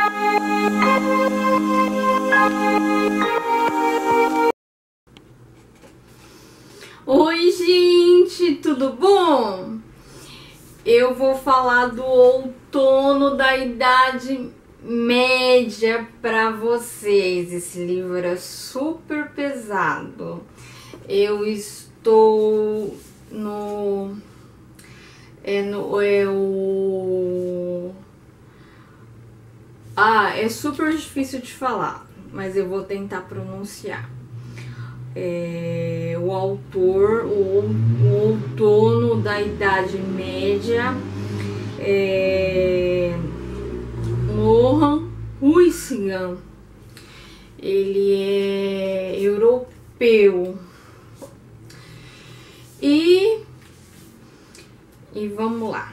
Oi, gente, tudo bom? Eu vou falar do outono da Idade Média para vocês. Esse livro é super pesado. Eu estou no é super difícil de falar, mas eu vou tentar pronunciar. O autor, o outono da Idade Média, Mohan Huissingham. Ele é europeu. E vamos lá.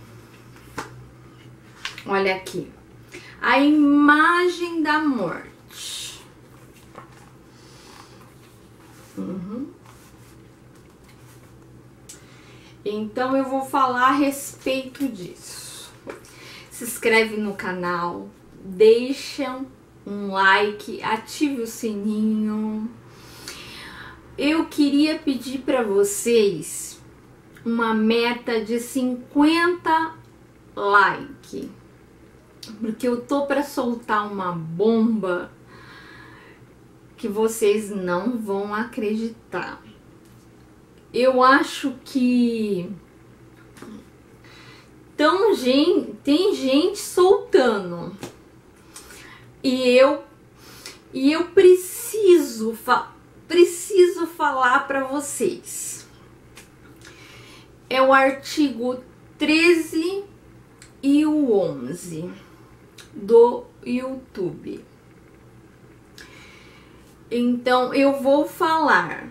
Olha aqui. A imagem da morte. Então eu vou falar a respeito disso. Se inscreve no canal, deixa um like, ative o sininho. Eu queria pedir para vocês uma meta de 50 likes, porque eu tô para soltar uma bomba que vocês não vão acreditar. Eu acho que tem gente soltando e eu preciso falar para vocês. É o artigo 13 e o 11 do YouTube. Então eu vou falar,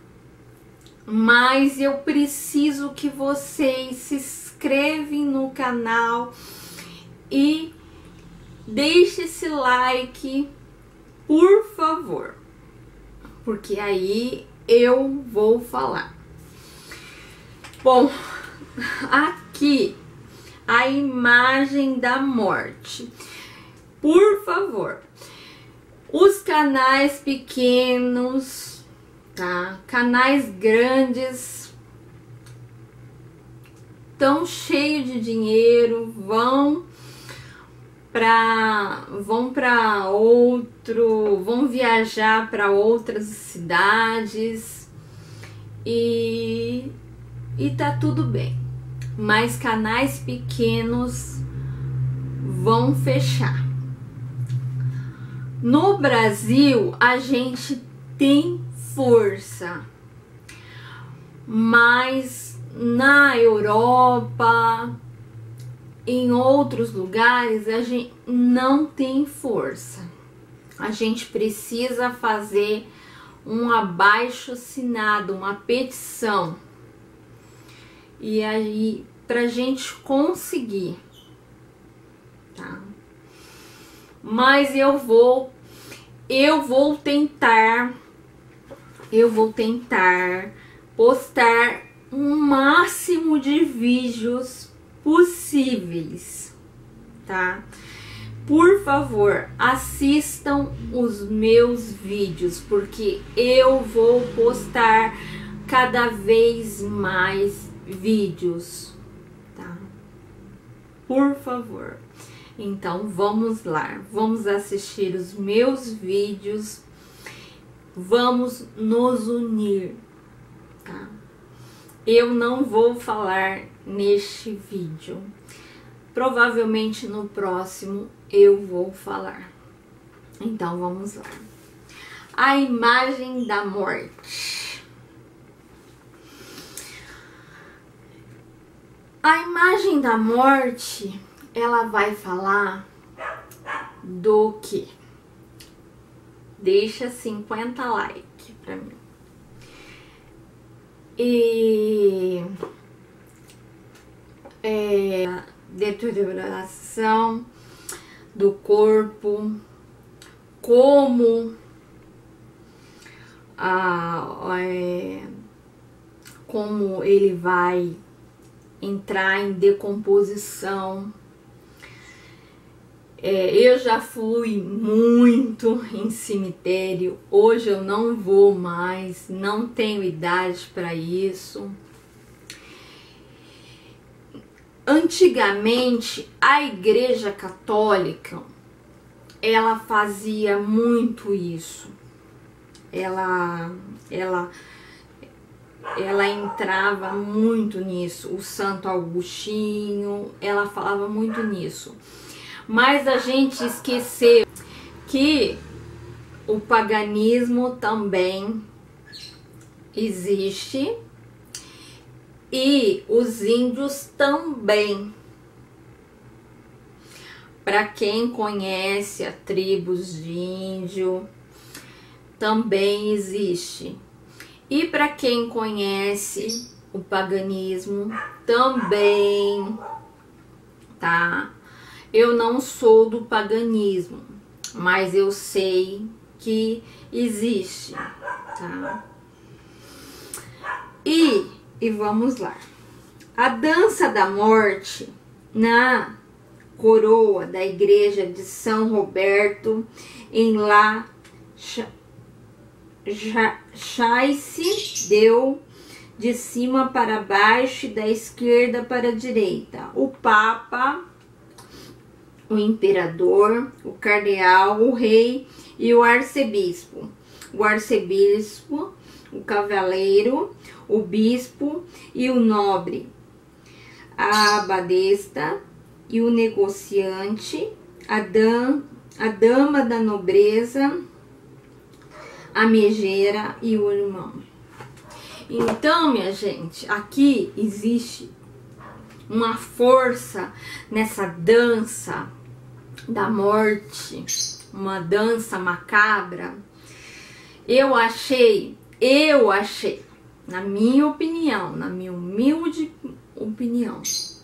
mas eu preciso que vocês se inscrevam no canal e deixe esse like, por favor, porque aí eu vou falar. Bom, aqui a imagem da morte. Por favor, os canais pequenos, tá? Canais grandes, tão cheios de dinheiro, vão viajar para outras cidades e tá tudo bem. Mas canais pequenos vão fechar. No Brasil, a gente tem força, mas na Europa, em outros lugares, a gente não tem força. A gente precisa fazer um abaixo-assinado, uma petição, e aí pra gente conseguir, tá? Mas eu vou tentar postar um máximo de vídeos possíveis, tá? Por favor, assistam os meus vídeos, porque eu vou postar cada vez mais vídeos, tá? Por favor. Então vamos lá, vamos assistir os meus vídeos, vamos nos unir, tá? Eu não vou falar neste vídeo, provavelmente no próximo eu vou falar. Então vamos lá. A imagem da morte. A imagem da morte, ela vai falar do que? Deixa 50 likes pra mim. E deterioração do corpo, como como ele vai entrar em decomposição, Eu já fui muito em cemitério, hoje eu não vou mais, não tenho idade para isso. Antigamente, a Igreja Católica, ela fazia muito isso. Ela entrava muito nisso. O Santo Agostinho, ela falava muito nisso. Mas a gente esqueceu que o paganismo também existe. E os índios também. Para quem conhece a tribos de índio, também existe. E para quem conhece o paganismo, também, tá? Eu não sou do paganismo, mas eu sei que existe, tá? E vamos lá. A dança da morte na coroa da igreja de São Roberto em La Chaise deu de cima para baixo e da esquerda para a direita. O Papa, o imperador, o cardeal, o rei e o arcebispo. O arcebispo, o cavaleiro, o bispo e o nobre, a abadesta e o negociante, a dama da nobreza, a megera e o irmão. Então, minha gente, aqui existe uma força nessa dança da morte, uma dança macabra. Eu achei, na minha opinião, na minha humilde opinião,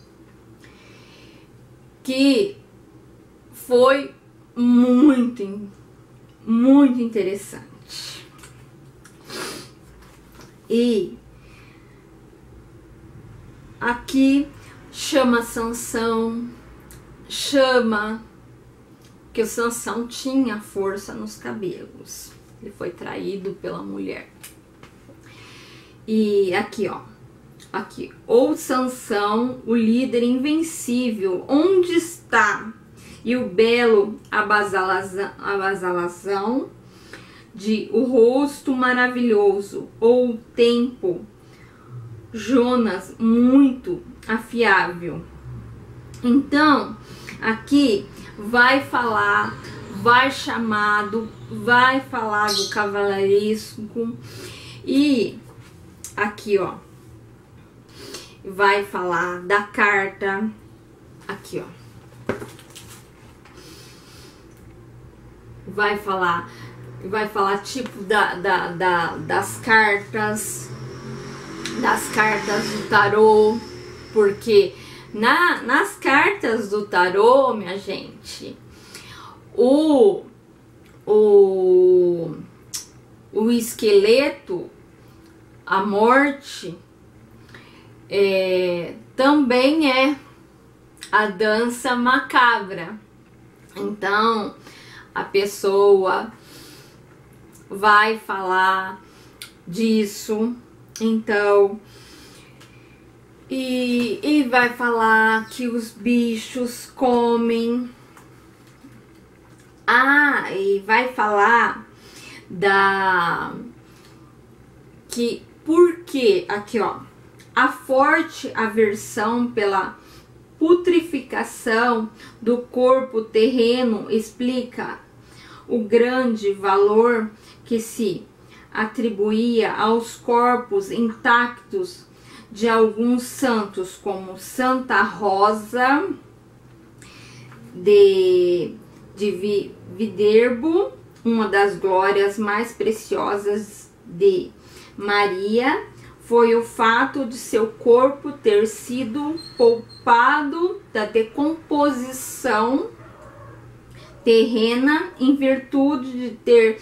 que foi muito interessante. E aqui chama Sansão, que o Sansão tinha força nos cabelos. Ele foi traído pela mulher. E aqui, ó. Aqui. Ou Sansão, o líder invencível, onde está? E o belo abasalação de o rosto maravilhoso. Ou o tempo, Jonas, muito afiável. Então, aqui vai falar, vai falar do cavaleirismo e aqui, ó, vai falar da carta, aqui, ó, vai falar tipo das cartas do tarô, porque nas cartas do tarô, minha gente, o esqueleto, a morte, também é a dança macabra. Então, a pessoa vai falar disso, então, e vai falar que os bichos comem. E vai falar porque aqui, ó, a forte aversão pela putrificação do corpo terreno explica o grande valor que se atribuía aos corpos intactos de alguns santos, como Santa Rosa de Viterbo, uma das glórias mais preciosas de Maria, foi o fato de seu corpo ter sido poupado da decomposição terrena em virtude de ter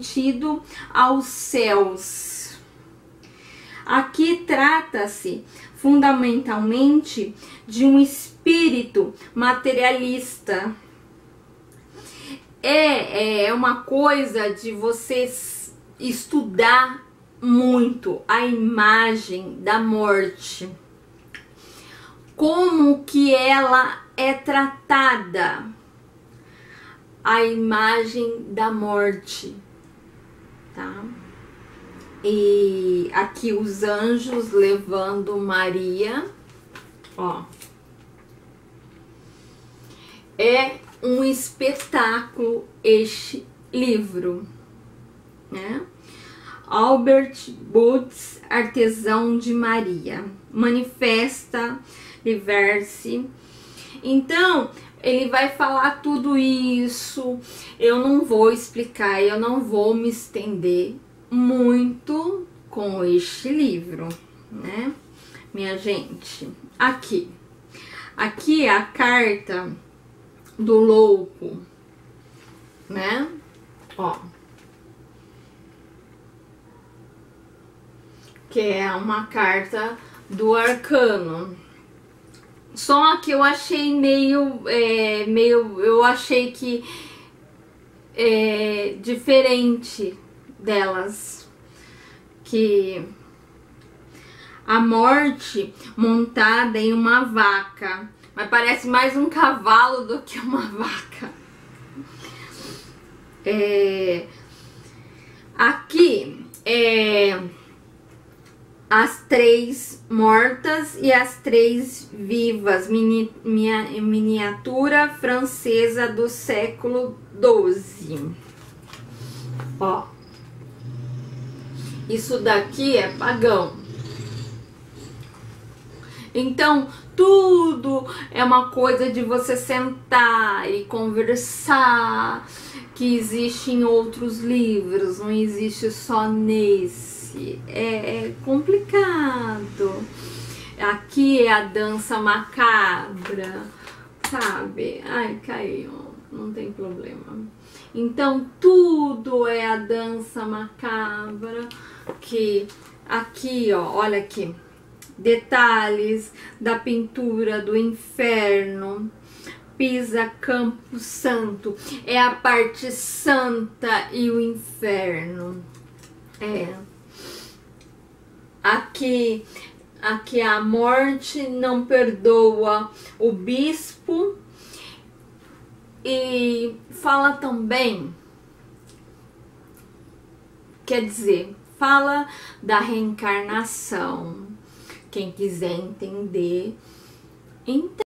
ascendido aos céus. Aqui trata-se fundamentalmente de um espírito materialista. É uma coisa de você estudar muito a imagem da morte, como que ela é tratada, a imagem da morte, tá? E aqui os anjos levando Maria, ó, é um espetáculo este livro, né? Albert Boots, Artesão de Maria, manifesta, livre-se. Então, ele vai falar tudo isso. Eu não vou explicar, eu não vou me estender muito com este livro, né, minha gente? Aqui é a carta do louco, né? Ó, que é uma carta do arcano. Só que eu achei meio eu achei que é diferente delas, que a morte montada em uma vaca, mas parece mais um cavalo do que uma vaca. Aqui as 3 mortas e as 3 vivas, miniatura francesa do século XII. Ó, isso daqui é pagão. Então, tudo é uma coisa de você sentar e conversar, que existe em outros livros, não existe só nesse. É complicado. Aqui é a dança macabra, sabe? Ai, caiu, não tem problema. Então, tudo é a dança macabra, que aqui, ó, olha aqui, detalhes da pintura do inferno, Pisa Campo Santo, é a parte santa e o inferno. Aqui a morte não perdoa o bispo. E fala também, quer dizer, fala da reencarnação. Quem quiser entender,